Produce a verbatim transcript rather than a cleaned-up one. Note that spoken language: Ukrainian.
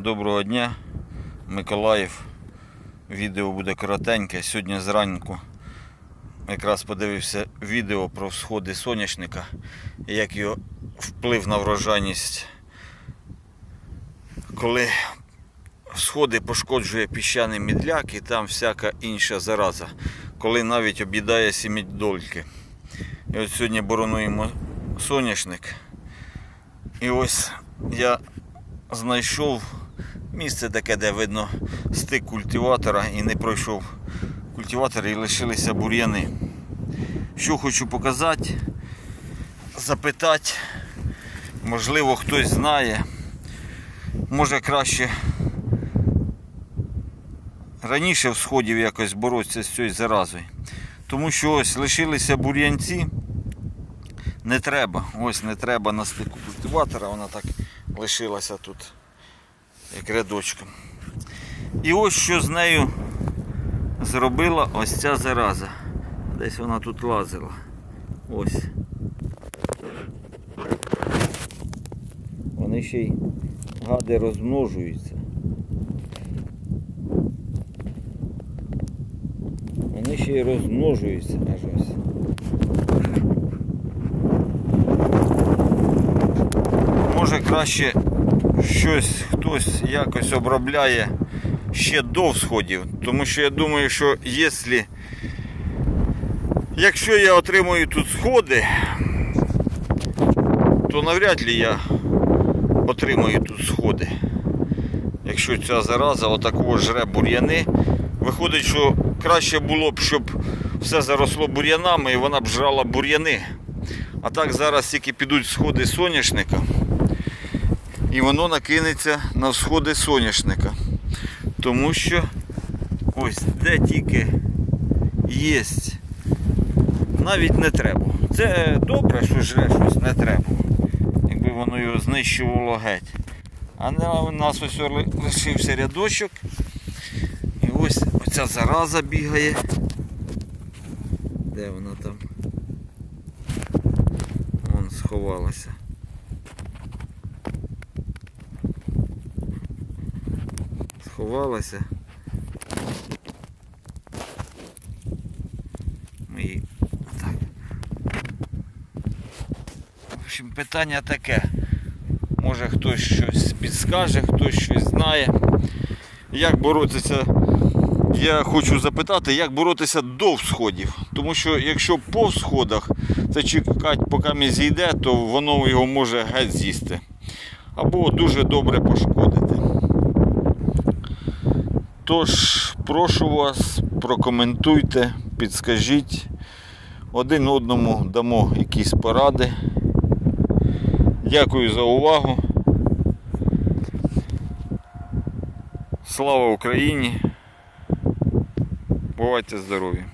Доброго дня, Миколаїв. Відео буде коротеньке. Сьогодні зранку якраз подивився відео про всходи соняшника і як його вплив на врожайність. Коли всходи пошкоджує піщаний мідляк і там всяка інша зараза, коли навіть об'їдає сімідольки. І от сьогодні боронуємо соняшник. І ось я знайшов місце таке, де видно стик культиватора, і не пройшов культиватор, і лишилися бур'яни. Що хочу показати, запитати, можливо хтось знає, може краще раніше всходів якось боротися з цією заразою. Тому що ось лишилися бур'янці, не треба, ось не треба на стику культиватора, вона так лишилася тут, як рядочком. І ось що з нею зробила ось ця зараза. Десь вона тут лазила. Ось. Вони ще й, гади, розмножуються. Вони ще й розмножуються аж ось. Може краще щось хтось якось обробляє ще до всходів, тому що я думаю, що якщо, якщо я отримую тут сходи, то навряд ли я отримую тут сходи. Якщо ця зараза отакого жре бур'яни, виходить, що краще було б, щоб все заросло бур'янами і вона б жрала бур'яни. А так зараз тільки підуть сходи соняшника, і воно накинеться на всходи соняшника. Тому що ось де тільки є, навіть не треба. Це добре, що жре щось, не треба. Якби воно його знищувало геть. А у нас ось лишився рядочок. І ось оця зараза бігає. Де вона там? Вон сховалася. Сховалася. Ми її так. В общем, питання таке. Може хтось щось підскаже, хтось щось знає. Як боротися? Я хочу запитати, як боротися до всходів. Тому що якщо по всходах це чекати, поки мій зійде, то воно його може геть з'їсти. Або дуже добре пошкодити. Тож, прошу вас, прокоментуйте, підскажіть, один одному дамо якісь поради. Дякую за увагу. Слава Україні! Бувайте здорові!